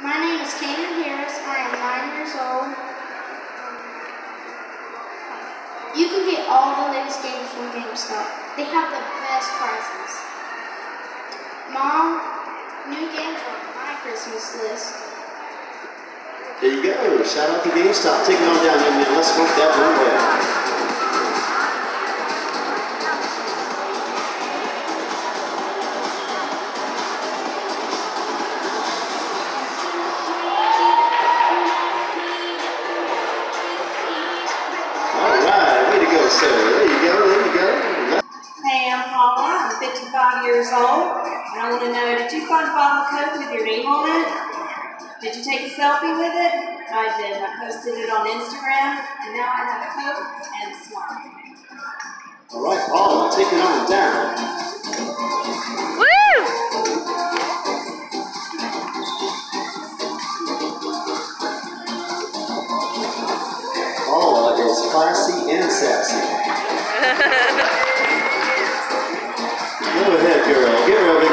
My name is Kaden Harris. I am 9 years old. You can get all the latest games from GameStop. They have the best prices. Mom, new games are on my Christmas list. There you go. Shout out to GameStop. Take it on down, young man. Let's work that one way. So, there you go, there you go. Hey, I'm Paula. I'm 55 years old. And I want to know, did you find a bottle of Coke with your name on it? Did you take a selfie with it? I did. I posted it on Instagram. And now I have a Coke and a smile. All right, Paula, take it on down. Woo! Paula is classy and sassy. Go ahead, girl. Get her over